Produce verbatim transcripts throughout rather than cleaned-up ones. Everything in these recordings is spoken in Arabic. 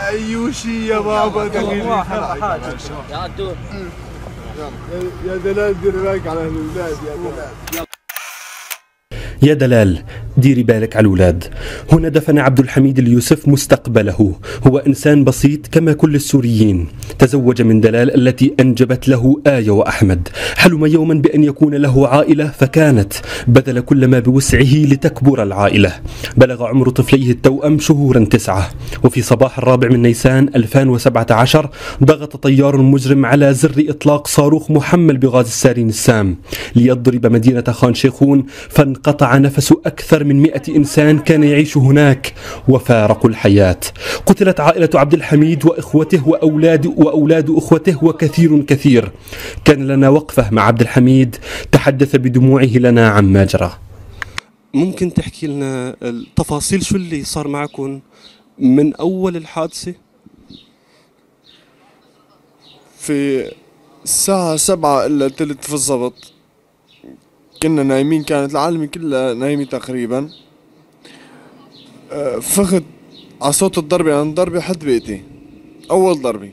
ايوشي يا بابا دقيقة يا دكتور يا دلال دير بالك على الاولاد يا دلال. يا دلال ديري بالك على الأولاد. هنا دفن عبد الحميد اليوسف مستقبله. هو إنسان بسيط كما كل السوريين. تزوج من دلال التي أنجبت له آية وأحمد. حلم يوما بأن يكون له عائلة فكانت، بذل كل ما بوسعه لتكبر العائلة. بلغ عمر طفليه التوأم شهورا تسعة. وفي صباح الرابع من نيسان ألفين وسبعة عشر ضغط طيار مجرم على زر إطلاق صاروخ محمل بغاز السارين السام ليضرب مدينة خان شيخون، فانقطع نفس أكثر من مئة إنسان كان يعيش هناك وفارقوا الحياة. قتلت عائلة عبد الحميد وإخوته وأولاد وأولاد أخوته وكثير كثير. كان لنا وقفة مع عبد الحميد تحدث بدموعه لنا عما جرى. ممكن تحكي لنا التفاصيل شو اللي صار معكم من أول الحادثة؟ في الساعة سبعة إلا تلت في الضبط كنا نايمين، كانت العالمة كلها نايمة تقريبا. فخد على صوت الضربة، يعني ضربة حد بيتي، أول ضربة.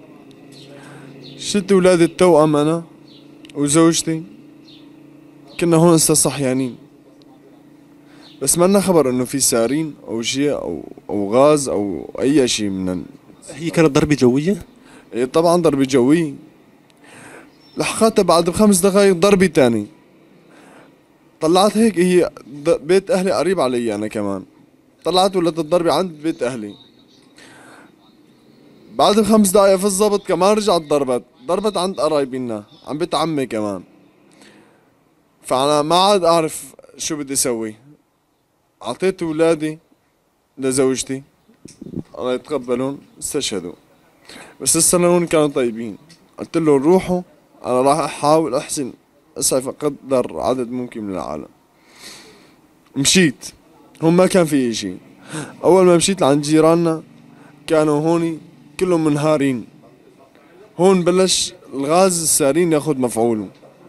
شلت ولاد التوأم أنا وزوجتي، كنا هون هسه صحيانين، بس ما لنا خبر إنه في سارين أو شيء أو أو غاز أو أي شيء من ال... هي كانت ضربة جوية؟ إيه طبعا ضربة جوية. لحقتها بعد بخمس دقايق ضربة تاني. طلعت هيك، هي بيت أهلي قريب علي أنا كمان، طلعت ولت الضربة عند بيت أهلي. بعد خمس دقايق في الضبط كمان رجعت ضربت ضربت عند قرايبنا، عند بيت عمي كمان. فأنا ما عاد أعرف شو بدي أسوي. عطيت ولادي لزوجتي الله يتقبلهم، استشهدوا. بس السنون كانوا طيبين. قلت لهم روحوا، أنا راح أحاول أحسن أسعف قدر عدد ممكن من العالم. مشيت هون ما كان في شيء. أول ما مشيت لعند جيراننا كانوا هوني كلهم منهارين. هون بلش الغاز السارين ياخد مفعوله.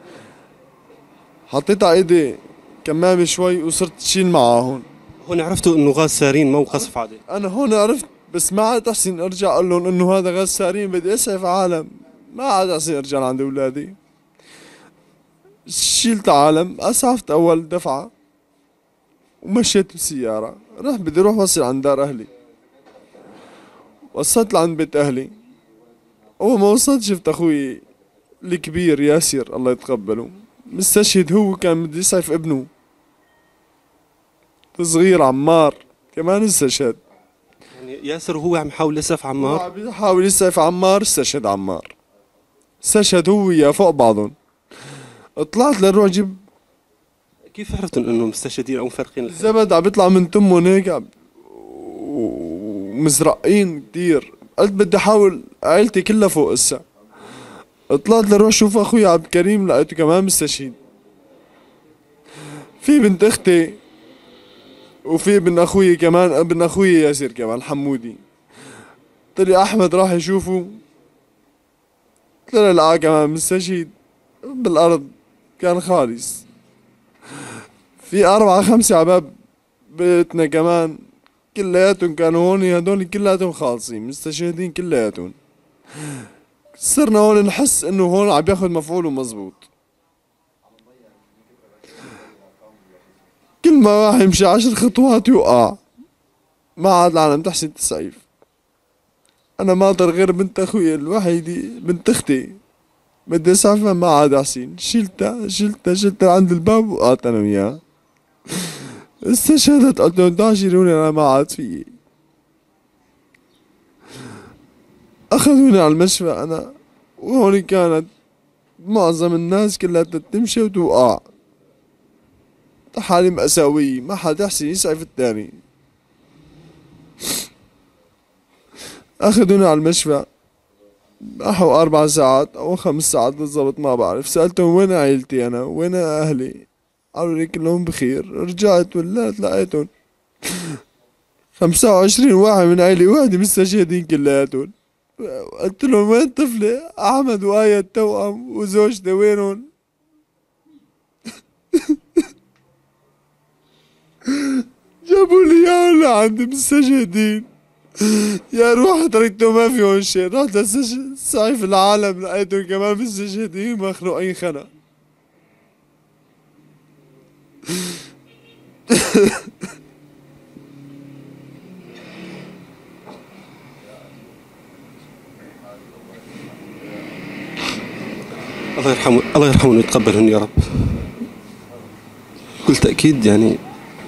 حطيت على ايدي كمامة شوي وصرت شيل معاهم. هون عرفتوا انه غاز سارين مو قصف عادي؟ انا هون عرفت، بس ما عاد احسن ارجع اقول لهم انه هذا غاز سارين، بدي اسعف عالم. ما عاد احسن ارجع لعند اولادي. شيلت عالم، اسعفت اول دفعة ومشيت بالسيارة. رح بدي اروح وصل عند دار اهلي. وصلت لعند بيت اهلي. اول ما وصلت شفت اخوي الكبير ياسر الله يتقبله مستشهد. هو كان بده يسعف ابنه الصغير عمار كمان استشهد. يعني ياسر هو عم يحاول يسعف عمار؟ عم يحاول يسعف عمار، استشهد عمار. استشهد هو وياه فوق بعضهم. طلعت لنروح جيب. كيف عرفتوا انه مستشهدين او مفرقين؟ الزبد عم بيطلع من تمهم هيك ومزرقين كتير. قلت بدي احاول، عائلتي كلها فوق هسه. طلعت لروح شوف اخوي عبد الكريم، لقيته كمان مستشهد. في بنت اختي وفي ابن اخوي كمان، ابن اخوي ياسر كمان حمودي. طلع احمد راح يشوفه، طلع لقاه كمان مستشهد بالارض، كان خالص. في اربعة خمسة عباب بيتنا كمان كلياتهم كانوا هون، هدول كلياتهم خالصين مستشهدين كلياتهم. صرنا هون نحس انه هون عم ياخذ مفعوله مزبوط. كل ما راح يمشي عشر خطوات يوقع. ما عاد العالم تحسن تسعيف. انا ما اقدر غير بنت اخوي الوحيدة بنت اختي بدي اسعفها، ما عاد احسن. شلتها شلتها شلتها عند الباب وقعت انا وياها. استشهدت. قلت لهم تعالوا شيلوني انا ما عاد فيي. اخذوني على المشفى انا، وهون كانت معظم الناس كلها تمشي وتوقع. حالي مأساوية، ما حد يحسن يسعف التاني. اخذوني على المشفى نحو اربع ساعات او خمس ساعات بالضبط ما بعرف. سألتهم وين عائلتي انا، وين اهلي، قالوا لي كلهم بخير. رجعت ولات لقيتهم خمسة وعشرين واحد من عائلة واحدة مستشهدين كلياتهم. قلت لهم وين طفلي احمد وآية التوأم وزوجتي وينهم؟ جابوا لي اياهم لعند مستشهدين. يا روح تركته ما في هون شيء، رحت للسجن سعي في العالم لقيتهم كمان بالسجن مخلوقين خنق. الله يرحمه الله يرحمه ويتقبلهم يا رب. بكل تأكيد يعني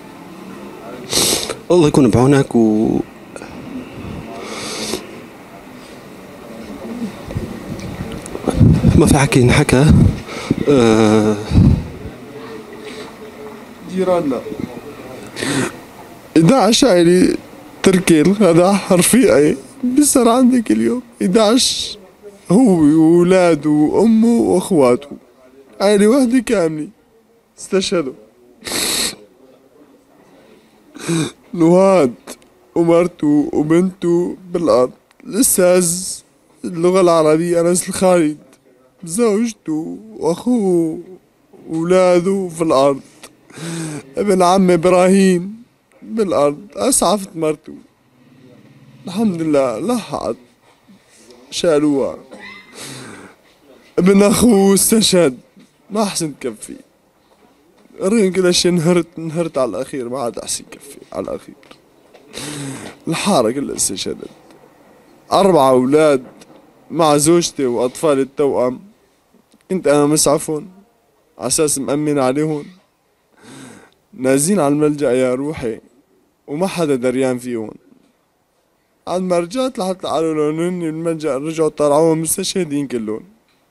الله يكون بعونك و ما في حكي ينحكى. أه جيراننا إحدى عشر عائلة تركي هذا رفيقي بيصير عندي كل يوم. إحدى عشر هو وولاده وأمه وأخواته، عائلة وحدة كاملة استشهدوا. نهاد ومرته وبنته بالأرض. الأستاذ اللغة العربية أنس الخالد زوجته وأخوه وولاده في الأرض. ابن عمي إبراهيم بالأرض. أسعفت مرته الحمد لله لحقت شالوها. ابن أخوه استشهد ما حسن كفي. رغم كل شيء انهرت انهرت على الأخير، ما عاد أحسن كفي على الأخير. الحارة كلها استشهدت. أربعة أولاد مع زوجتي وأطفالي التوأم، كنت أنا مسعفهم على أساس مأمن عليهم. نازلين على الملجأ يا روحي وما حدا دريان فيهم. عند ما رجعت لحتى قالوا لهم هن الملجأ رجعوا طلعوهم مستشهدين كلهم.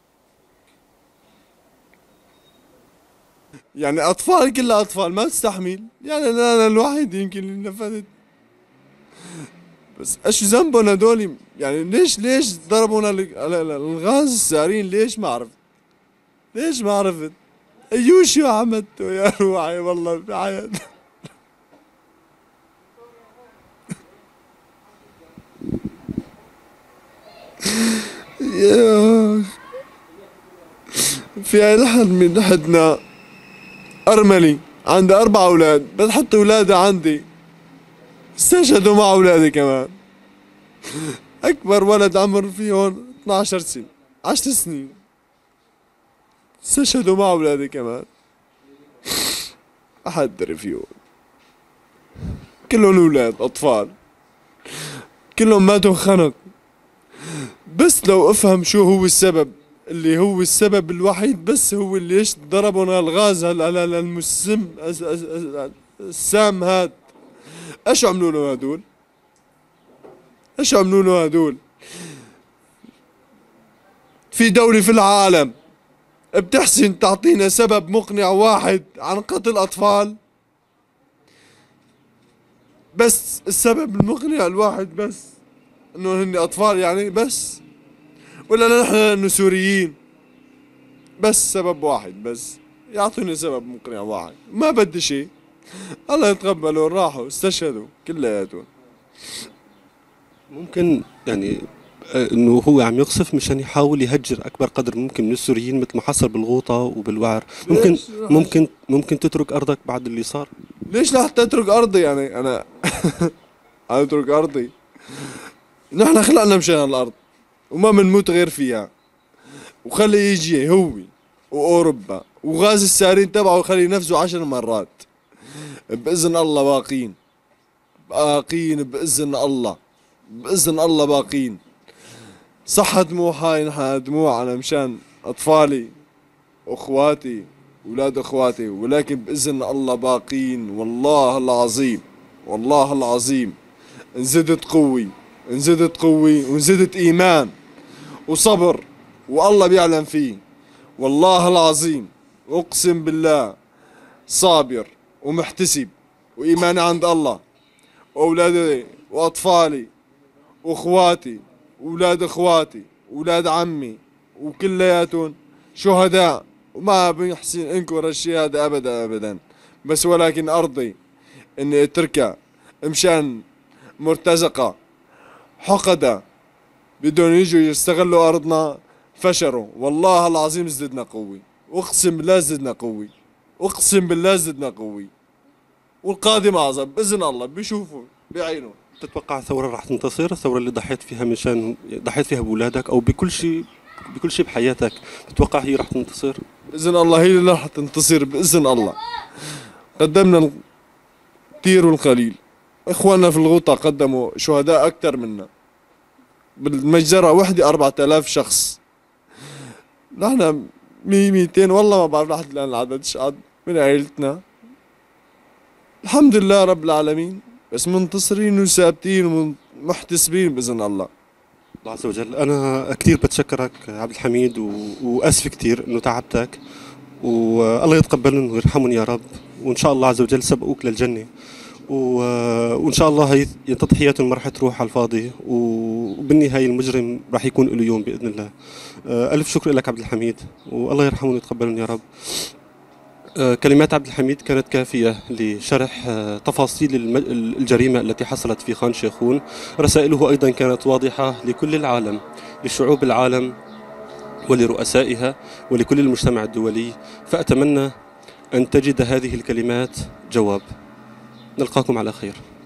يعني أطفال كلها أطفال ما تستحمل، يعني أنا الوحيد يمكن اللي نفذت. بس ايش ذنبهم هدول؟ يعني ليش ليش ضربونا الغاز السارين؟ ليش ما عرفت؟ ليش ما عرفت؟ ايوه شو عملتوا يا روحي والله بعيد. يا في لحد من لحدنا أرملي عنده أربع أولاد، بتحط أولادها عندي استشهدوا مع أولادي كمان. أكبر ولد عمر فيهم اثني عشر سنة عشر سنين استشهدوا مع أولادي كمان. أحد دري فيهم كلهم أولاد أطفال كلهم ماتوا خنق. بس لو أفهم شو هو السبب، اللي هو السبب الوحيد بس هو اللي ليش ضربنا الغاز المسم السام هاد. ايش عملوا له هدول؟ ايش عملوا له هدول؟ في دولة في العالم بتحسن تعطينا سبب مقنع واحد عن قتل أطفال؟ بس السبب المقنع الواحد بس انه هن أطفال يعني بس؟ ولا نحن انه سوريين؟ بس سبب واحد بس، يعطوني سبب مقنع واحد، ما بدي شيء. الله يتقبلوا راحوا استشهدوا كلياتهم. ممكن يعني انه هو عم يقصف مشان يحاول يهجر اكبر قدر ممكن من السوريين مثل ما حصل بالغوطه وبالوعر. ممكن ممكن ممكن تترك ارضك بعد اللي صار؟ ليش لحتى اترك ارضي؟ يعني انا اترك ارضي؟ نحن خلقنا مشان الارض وما بنموت غير فيها. وخلي يجي هو واوروبا وغاز السارين تبعه خلي ينفذوا عشر مرات. بإذن الله باقين باقين بإذن الله بإذن الله باقين. صح دموع هاي نحن دموعنا مشان أطفالي وأخواتي وولاد أخواتي، ولكن بإذن الله باقين. والله العظيم والله العظيم انزدت قوي انزدت قوي وانزدت إيمان وصبر والله بيعلم فيه. والله العظيم أقسم بالله صابر ومحتسب وإيماني عند الله وأولادي وأطفالي وأخواتي وأولاد أخواتي وأولاد عمي وكلياتهم شهداء، وما بنحسن انكر الشهادة أبدا أبدا. بس ولكن أرضي إني أتركها مشان مرتزقة حقدة بدهم يجوا يستغلوا أرضنا فشروا. والله العظيم زدنا قوي، أقسم بالله زدنا قوي، أقسم بالله زدنا قوي. والقادم أعظم بإذن الله بيشوفوا بعينه. تتوقع ثورة راح تنتصر؟ الثورة اللي ضحيت فيها مشان ضحيت فيها بأولادك أو بكل شيء بكل شيء بحياتك، تتوقع هي راح تنتصر؟ بإذن الله هي اللي راح تنتصر بإذن الله. قدمنا الكثير والقليل، إخواننا في الغوطة قدموا شهداء أكثر منا، بالمجزرة وحدة أربعة آلاف شخص، نحن مية ميتين والله ما بعرف لحد الآن العدد شقد من عائلتنا. الحمد لله رب العالمين، بس منتصرين وثابتين ومحتسبين بإذن الله. الله عز وجل. أنا كثير بتشكرك عبد الحميد و... وأسف كثير إنه تعبتك، والله يتقبلهم ويرحمهم يا رب، وإن شاء الله عز وجل سبقوك للجنة، و... وإن شاء الله هي تضحياتهم ما راح تروح على الفاضي، وبالنهاية المجرم راح يكون له يوم بإذن الله. ألف شكر لك عبد الحميد، والله يرحمهم ويتقبلهم يا رب. كلمات عبد الحميد كانت كافية لشرح تفاصيل الجريمة التي حصلت في خان شيخون. رسائله أيضا كانت واضحة لكل العالم، لشعوب العالم ولرؤسائها ولكل المجتمع الدولي، فأتمنى أن تجد هذه الكلمات جواب. نلقاكم على خير.